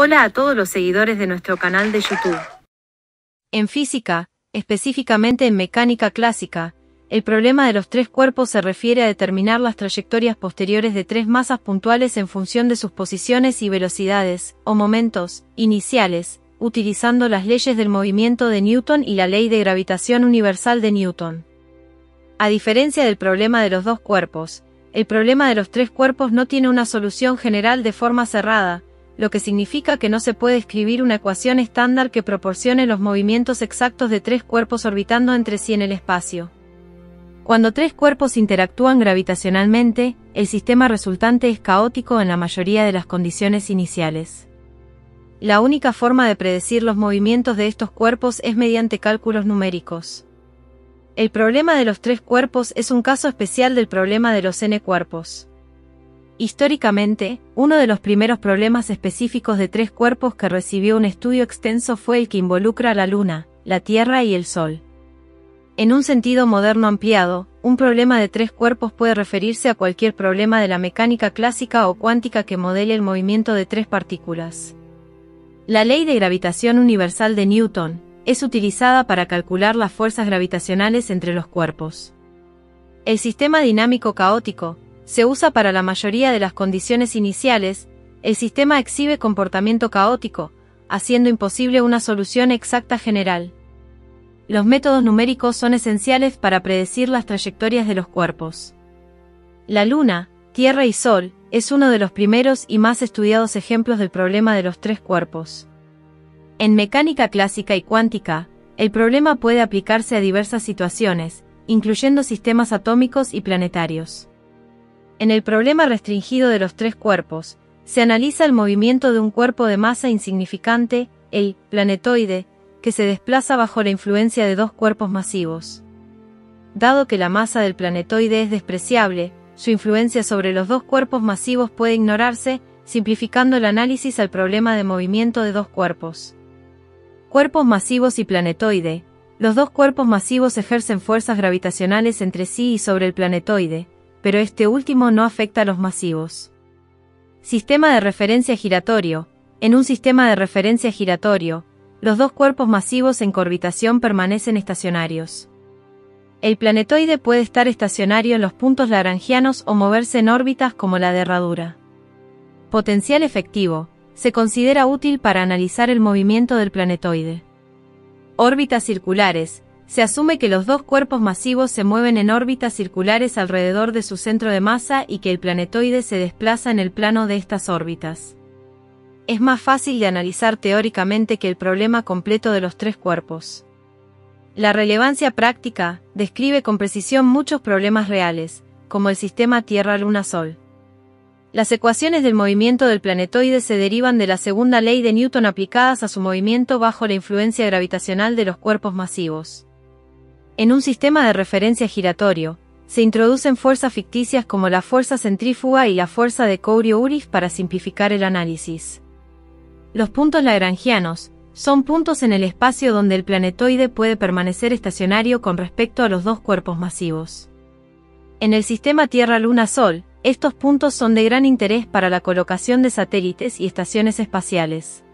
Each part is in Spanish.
Hola a todos los seguidores de nuestro canal de YouTube. En física, específicamente en mecánica clásica, el problema de los tres cuerpos se refiere a determinar las trayectorias posteriores de tres masas puntuales en función de sus posiciones y velocidades, o momentos, iniciales, utilizando las leyes del movimiento de Newton y la ley de gravitación universal de Newton. A diferencia del problema de los dos cuerpos, el problema de los tres cuerpos no tiene una solución general de forma cerrada, lo que significa que no se puede escribir una ecuación estándar que proporcione los movimientos exactos de tres cuerpos orbitando entre sí en el espacio. Cuando tres cuerpos interactúan gravitacionalmente, el sistema resultante es caótico en la mayoría de las condiciones iniciales. La única forma de predecir los movimientos de estos cuerpos es mediante cálculos numéricos. El problema de los tres cuerpos es un caso especial del problema de los n cuerpos. Históricamente, uno de los primeros problemas específicos de tres cuerpos que recibió un estudio extenso fue el que involucra a la Luna, la Tierra y el Sol. En un sentido moderno ampliado, un problema de tres cuerpos puede referirse a cualquier problema de la mecánica clásica o cuántica que modele el movimiento de tres partículas. La ley de gravitación universal de Newton es utilizada para calcular las fuerzas gravitacionales entre los cuerpos. El sistema dinámico caótico se usa para la mayoría de las condiciones iniciales. El sistema exhibe comportamiento caótico, haciendo imposible una solución exacta general. Los métodos numéricos son esenciales para predecir las trayectorias de los cuerpos. La Luna, Tierra y Sol es uno de los primeros y más estudiados ejemplos del problema de los tres cuerpos. En mecánica clásica y cuántica, el problema puede aplicarse a diversas situaciones, incluyendo sistemas atómicos y planetarios. En el problema restringido de los tres cuerpos, se analiza el movimiento de un cuerpo de masa insignificante, el planetoide, que se desplaza bajo la influencia de dos cuerpos masivos. Dado que la masa del planetoide es despreciable, su influencia sobre los dos cuerpos masivos puede ignorarse, simplificando el análisis al problema de movimiento de dos cuerpos. Cuerpos masivos y planetoide. Los dos cuerpos masivos ejercen fuerzas gravitacionales entre sí y sobre el planetoide, pero este último no afecta a los masivos. Sistema de referencia giratorio. En un sistema de referencia giratorio, los dos cuerpos masivos en coorbitación permanecen estacionarios. El planetoide puede estar estacionario en los puntos lagrangianos o moverse en órbitas como la de herradura. Potencial efectivo. Se considera útil para analizar el movimiento del planetoide. Órbitas circulares. Se asume que los dos cuerpos masivos se mueven en órbitas circulares alrededor de su centro de masa y que el planetoide se desplaza en el plano de estas órbitas. Es más fácil de analizar teóricamente que el problema completo de los tres cuerpos. La relevancia práctica describe con precisión muchos problemas reales, como el sistema Tierra-Luna-Sol. Las ecuaciones del movimiento del planetoide se derivan de la segunda ley de Newton aplicadas a su movimiento bajo la influencia gravitacional de los cuerpos masivos. En un sistema de referencia giratorio, se introducen fuerzas ficticias como la fuerza centrífuga y la fuerza de Coriolis para simplificar el análisis. Los puntos lagrangianos son puntos en el espacio donde el planetoide puede permanecer estacionario con respecto a los dos cuerpos masivos. En el sistema Tierra-Luna-Sol, estos puntos son de gran interés para la colocación de satélites y estaciones espaciales.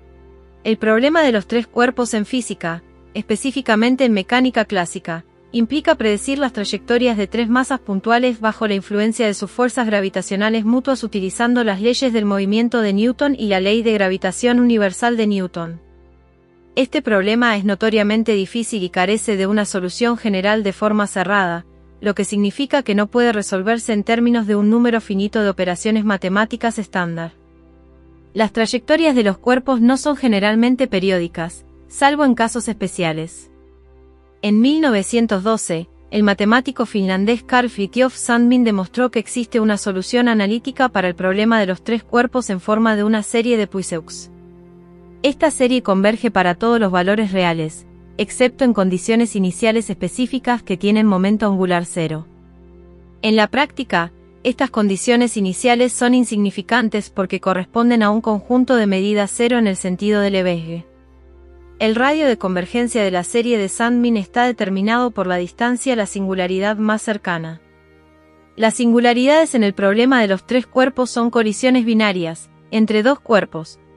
El problema de los tres cuerpos en física, específicamente en mecánica clásica, implica predecir las trayectorias de tres masas puntuales bajo la influencia de sus fuerzas gravitacionales mutuas utilizando las leyes del movimiento de Newton y la ley de gravitación universal de Newton. Este problema es notoriamente difícil y carece de una solución general de forma cerrada, lo que significa que no puede resolverse en términos de un número finito de operaciones matemáticas estándar. Las trayectorias de los cuerpos no son generalmente periódicas, salvo en casos especiales. En 1912, el matemático finlandés Carl Fritiof Sandmin demostró que existe una solución analítica para el problema de los tres cuerpos en forma de una serie de Puiseux. Esta serie converge para todos los valores reales, excepto en condiciones iniciales específicas que tienen momento angular cero. En la práctica, estas condiciones iniciales son insignificantes porque corresponden a un conjunto de medidas cero en el sentido de Lebesgue. El radio de convergencia de la serie de Sandmin está determinado por la distancia a la singularidad más cercana. Las singularidades en el problema de los tres cuerpos son colisiones binarias, entre dos cuerpos,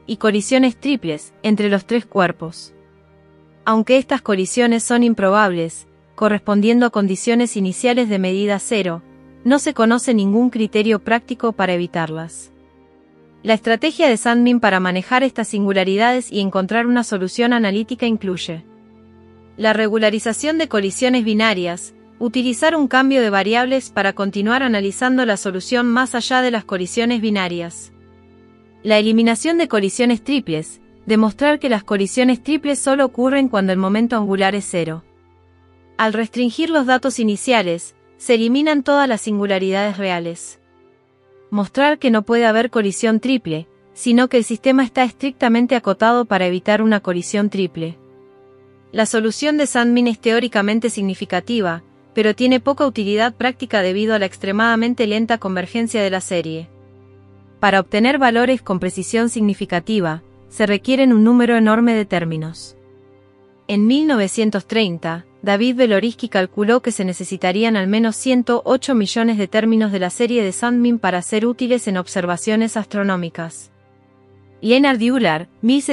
y colisiones triples entre los tres cuerpos. Aunque estas colisiones son improbables, correspondiendo a condiciones iniciales de medida cero, no se conoce ningún criterio práctico para evitarlas. La estrategia de Sandmin para manejar estas singularidades y encontrar una solución analítica incluye la regularización de colisiones binarias, utilizar un cambio de variables para continuar analizando la solución más allá de las colisiones binarias. La eliminación de colisiones triples, demostrar que las colisiones triples solo ocurren cuando el momento angular es cero. Al restringir los datos iniciales, se eliminan todas las singularidades reales. Mostrar que no puede haber colisión triple, sino que el sistema está estrictamente acotado para evitar una colisión triple. La solución de Sandmin es teóricamente significativa, pero tiene poca utilidad práctica debido a la extremadamente lenta convergencia de la serie. Para obtener valores con precisión significativa, se requieren un número enorme de términos. En 1930, David Veličký calculó que se necesitarían al menos 108 millones de términos de la serie de Sandmin para ser útiles en observaciones astronómicas. Leonhard Euler,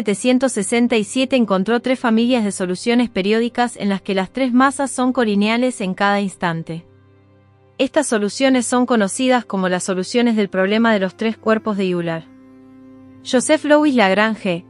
1767 encontró tres familias de soluciones periódicas en las que las tres masas son colineales en cada instante. Estas soluciones son conocidas como las soluciones del problema de los tres cuerpos de Euler. Joseph Louis Lagrange,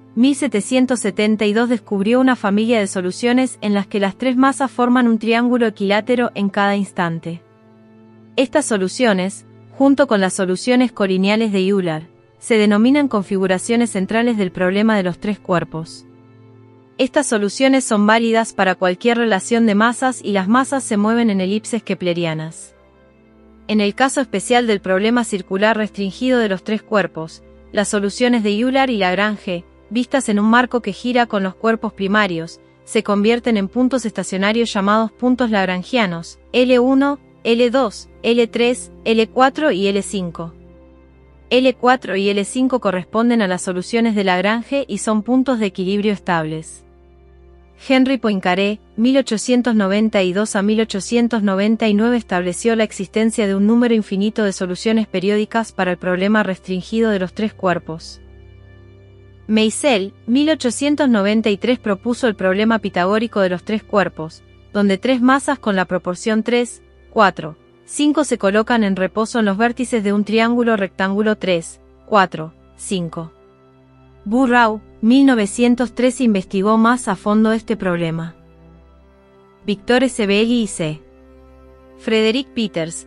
1772 descubrió una familia de soluciones en las que las tres masas forman un triángulo equilátero en cada instante. Estas soluciones, junto con las soluciones colineales de Euler, se denominan configuraciones centrales del problema de los tres cuerpos. Estas soluciones son válidas para cualquier relación de masas y las masas se mueven en elipses keplerianas. En el caso especial del problema circular restringido de los tres cuerpos, las soluciones de Euler y Lagrange, vistas en un marco que gira con los cuerpos primarios, se convierten en puntos estacionarios llamados puntos lagrangianos, L1, L2, L3, L4 y L5. L4 y L5 corresponden a las soluciones de Lagrange y son puntos de equilibrio estables. Henri Poincaré, 1892 a 1899 estableció la existencia de un número infinito de soluciones periódicas para el problema restringido de los tres cuerpos. Meissel, 1893 propuso el problema pitagórico de los tres cuerpos, donde tres masas con la proporción 3, 4, 5 se colocan en reposo en los vértices de un triángulo rectángulo 3, 4, 5. Burrau, 1903 investigó más a fondo este problema. Victor S. Belli y C. Frederick Peters,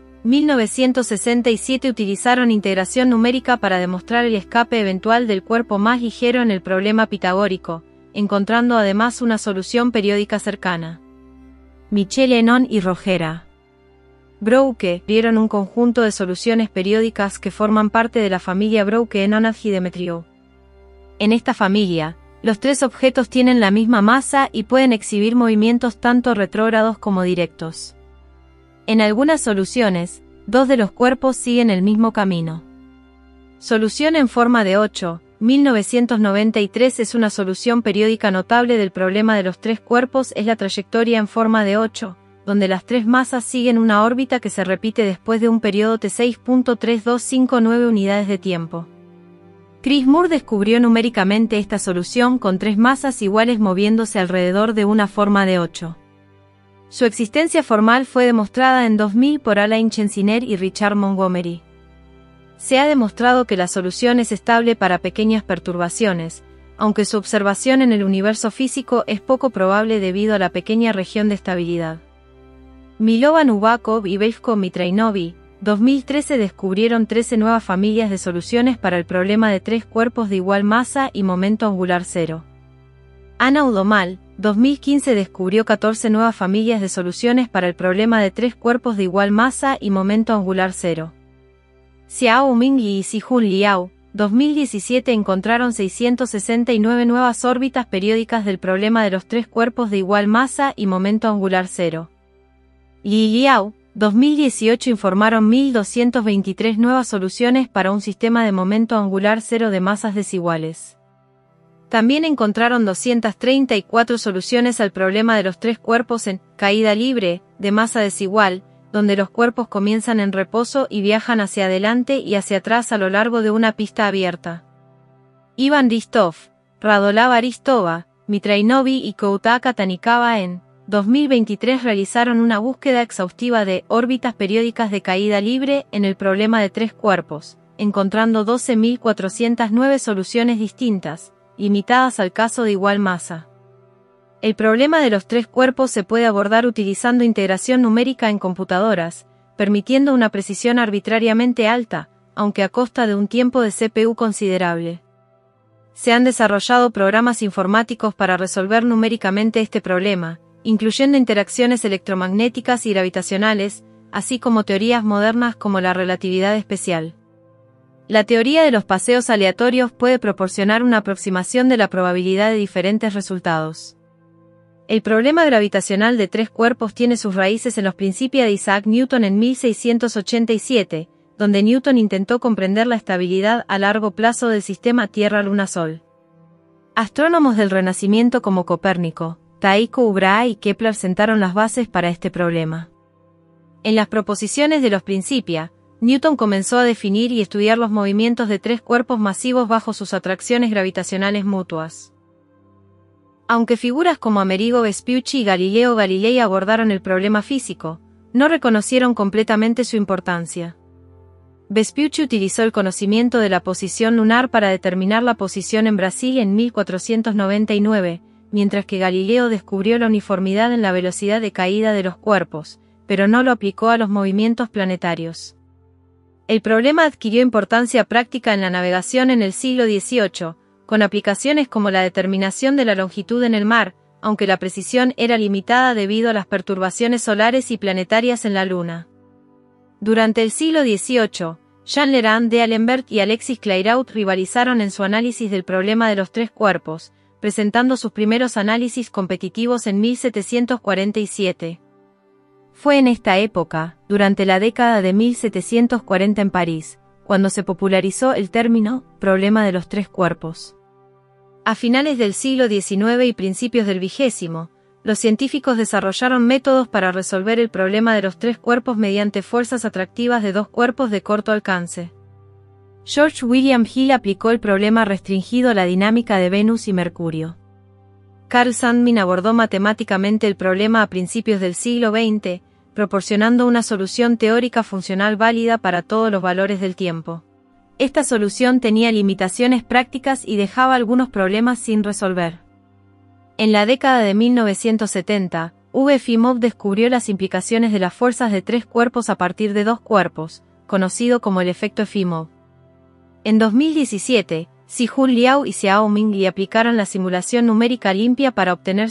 1967 utilizaron integración numérica para demostrar el escape eventual del cuerpo más ligero en el problema pitagórico, encontrando además una solución periódica cercana. Michel Henon y Rogera Brouwer dieron un conjunto de soluciones periódicas que forman parte de la familia Brouwer-Henon-Archidemetriou. En esta familia, los tres objetos tienen la misma masa y pueden exhibir movimientos tanto retrógrados como directos. En algunas soluciones, dos de los cuerpos siguen el mismo camino. Solución en forma de 8, 1993 es una solución periódica notable del problema de los tres cuerpos es la trayectoria en forma de 8, donde las tres masas siguen una órbita que se repite después de un periodo t6.3259 unidades de tiempo. Chris Moore descubrió numéricamente esta solución con tres masas iguales moviéndose alrededor de una forma de 8. Su existencia formal fue demostrada en 2000 por Alain Chensinet y Richard Montgomery. Se ha demostrado que la solución es estable para pequeñas perturbaciones, aunque su observación en el universo físico es poco probable debido a la pequeña región de estabilidad. Milovan Ubakov y Veljko Mitrainovi, 2013 descubrieron 13 nuevas familias de soluciones para el problema de tres cuerpos de igual masa y momento angular cero. Ana Udomal, 2015 descubrió 14 nuevas familias de soluciones para el problema de tres cuerpos de igual masa y momento angular cero. Xiao Ming y Sijun Liao, 2017 encontraron 669 nuevas órbitas periódicas del problema de los tres cuerpos de igual masa y momento angular cero. Li Liao, 2018 informaron 1223 nuevas soluciones para un sistema de momento angular cero de masas desiguales. También encontraron 234 soluciones al problema de los tres cuerpos en caída libre, de masa desigual, donde los cuerpos comienzan en reposo y viajan hacia adelante y hacia atrás a lo largo de una pista abierta. Ivan Ristov, Radoslav Aristova, Mitrainovi y Koutaka Tanikawa en 2023 realizaron una búsqueda exhaustiva de órbitas periódicas de caída libre en el problema de tres cuerpos, encontrando 12.409 soluciones distintas, limitadas al caso de igual masa. El problema de los tres cuerpos se puede abordar utilizando integración numérica en computadoras, permitiendo una precisión arbitrariamente alta, aunque a costa de un tiempo de CPU considerable. Se han desarrollado programas informáticos para resolver numéricamente este problema, incluyendo interacciones electromagnéticas y gravitacionales, así como teorías modernas como la relatividad especial. La teoría de los paseos aleatorios puede proporcionar una aproximación de la probabilidad de diferentes resultados. El problema gravitacional de tres cuerpos tiene sus raíces en los Principia de Isaac Newton en 1687, donde Newton intentó comprender la estabilidad a largo plazo del sistema Tierra-Luna-Sol. Astrónomos del Renacimiento como Copérnico, Tycho Brahe y Kepler sentaron las bases para este problema. En las proposiciones de los Principia, Newton comenzó a definir y estudiar los movimientos de tres cuerpos masivos bajo sus atracciones gravitacionales mutuas. Aunque figuras como Amerigo Vespucci y Galileo Galilei abordaron el problema físico, no reconocieron completamente su importancia. Vespucci utilizó el conocimiento de la posición lunar para determinar la posición en Brasil en 1499, mientras que Galileo descubrió la uniformidad en la velocidad de caída de los cuerpos, pero no lo aplicó a los movimientos planetarios. El problema adquirió importancia práctica en la navegación en el siglo XVIII, con aplicaciones como la determinación de la longitud en el mar, aunque la precisión era limitada debido a las perturbaciones solares y planetarias en la Luna. Durante el siglo XVIII, Jean Lerand d'Alembert y Alexis Clairaut rivalizaron en su análisis del problema de los tres cuerpos, presentando sus primeros análisis competitivos en 1747. Fue en esta época, durante la década de 1740 en París, cuando se popularizó el término «problema de los tres cuerpos». A finales del siglo XIX y principios del XX, los científicos desarrollaron métodos para resolver el problema de los tres cuerpos mediante fuerzas atractivas de dos cuerpos de corto alcance. George William Hill aplicó el problema restringido a la dinámica de Venus y Mercurio. Carl Sandmin abordó matemáticamente el problema a principios del siglo XX, proporcionando una solución teórica funcional válida para todos los valores del tiempo. Esta solución tenía limitaciones prácticas y dejaba algunos problemas sin resolver. En la década de 1970, Efimov descubrió las implicaciones de las fuerzas de tres cuerpos a partir de dos cuerpos, conocido como el efecto Efimov. En 2017, Si-Hun Liao y Xiao Ming Li aplicaron la simulación numérica limpia para obtener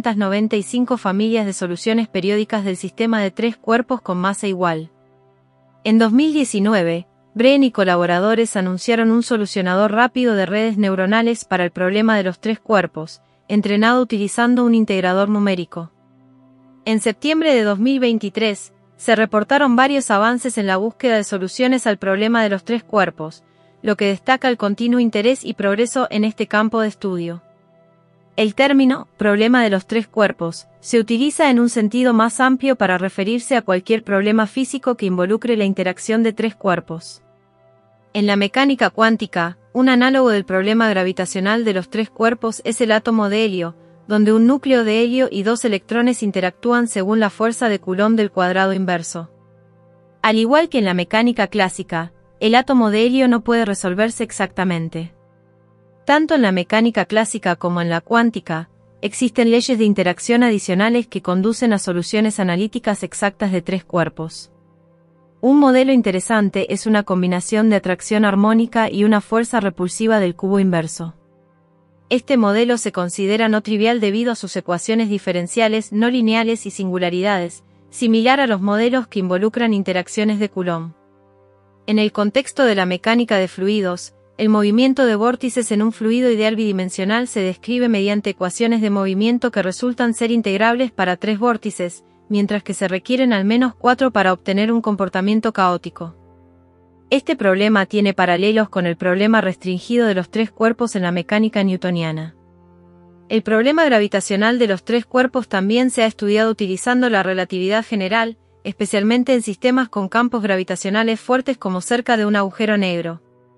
695 familias de soluciones periódicas del sistema de tres cuerpos con masa igual. En 2019, Bren y colaboradores anunciaron un solucionador rápido de redes neuronales para el problema de los tres cuerpos, entrenado utilizando un integrador numérico. En septiembre de 2023, se reportaron varios avances en la búsqueda de soluciones al problema de los tres cuerpos, lo que destaca el continuo interés y progreso en este campo de estudio. El término «problema de los tres cuerpos» se utiliza en un sentido más amplio para referirse a cualquier problema físico que involucre la interacción de tres cuerpos. En la mecánica cuántica, un análogo del problema gravitacional de los tres cuerpos es el átomo de helio, donde un núcleo de helio y dos electrones interactúan según la fuerza de Coulomb del cuadrado inverso. Al igual que en la mecánica clásica, el átomo de helio no puede resolverse exactamente. Tanto en la mecánica clásica como en la cuántica, existen leyes de interacción adicionales que conducen a soluciones analíticas exactas de tres cuerpos. Un modelo interesante es una combinación de atracción armónica y una fuerza repulsiva del cubo inverso. Este modelo se considera no trivial debido a sus ecuaciones diferenciales no lineales y singularidades, similar a los modelos que involucran interacciones de Coulomb. En el contexto de la mecánica de fluidos, el movimiento de vórtices en un fluido ideal bidimensional se describe mediante ecuaciones de movimiento que resultan ser integrables para tres vórtices, mientras que se requieren al menos 4 para obtener un comportamiento caótico. Este problema tiene paralelos con el problema restringido de los tres cuerpos en la mecánica newtoniana. El problema gravitacional de los tres cuerpos también se ha estudiado utilizando la relatividad general, especialmente en sistemas con campos gravitacionales fuertes como cerca de un agujero negro.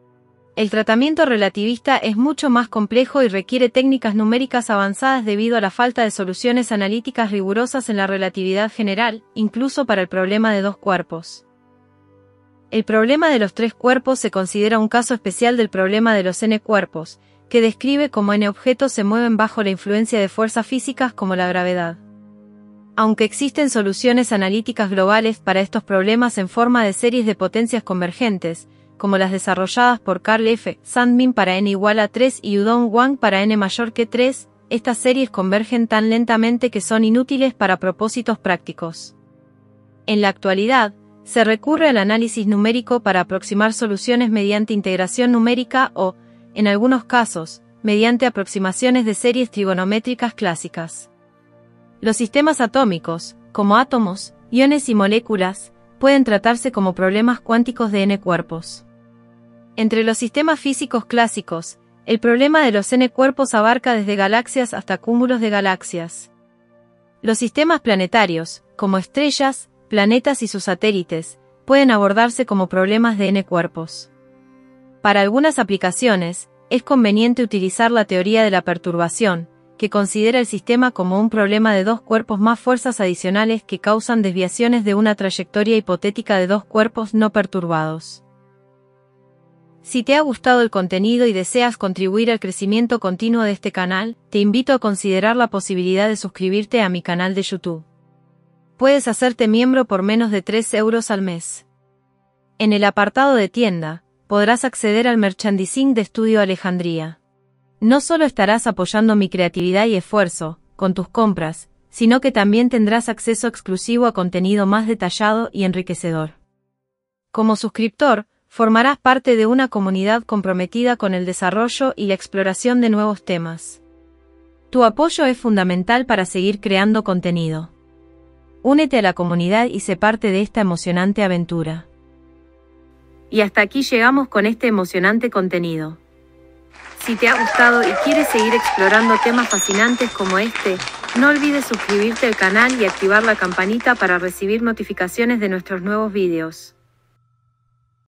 El tratamiento relativista es mucho más complejo y requiere técnicas numéricas avanzadas debido a la falta de soluciones analíticas rigurosas en la relatividad general, incluso para el problema de dos cuerpos. El problema de los tres cuerpos se considera un caso especial del problema de los n cuerpos, que describe cómo n objetos se mueven bajo la influencia de fuerzas físicas como la gravedad. Aunque existen soluciones analíticas globales para estos problemas en forma de series de potencias convergentes, como las desarrolladas por Carl F. Sandmin para n igual a 3 y Udong Wang para n mayor que 3, estas series convergen tan lentamente que son inútiles para propósitos prácticos. En la actualidad, se recurre al análisis numérico para aproximar soluciones mediante integración numérica o, en algunos casos, mediante aproximaciones de series trigonométricas clásicas. Los sistemas atómicos, como átomos, iones y moléculas, pueden tratarse como problemas cuánticos de n cuerpos. Entre los sistemas físicos clásicos, el problema de los n cuerpos abarca desde galaxias hasta cúmulos de galaxias. Los sistemas planetarios, como estrellas, planetas y sus satélites, pueden abordarse como problemas de n cuerpos. Para algunas aplicaciones, es conveniente utilizar la teoría de la perturbación, que considera el sistema como un problema de dos cuerpos más fuerzas adicionales que causan desviaciones de una trayectoria hipotética de dos cuerpos no perturbados. Si te ha gustado el contenido y deseas contribuir al crecimiento continuo de este canal, te invito a considerar la posibilidad de suscribirte a mi canal de YouTube. Puedes hacerte miembro por menos de 3 euros al mes. En el apartado de tienda, podrás acceder al merchandising de Estudio Alejandría. No solo estarás apoyando mi creatividad y esfuerzo, con tus compras, sino que también tendrás acceso exclusivo a contenido más detallado y enriquecedor. Como suscriptor, formarás parte de una comunidad comprometida con el desarrollo y la exploración de nuevos temas. Tu apoyo es fundamental para seguir creando contenido. Únete a la comunidad y sé parte de esta emocionante aventura. Y hasta aquí llegamos con este emocionante contenido. Si te ha gustado y quieres seguir explorando temas fascinantes como este, no olvides suscribirte al canal y activar la campanita para recibir notificaciones de nuestros nuevos vídeos.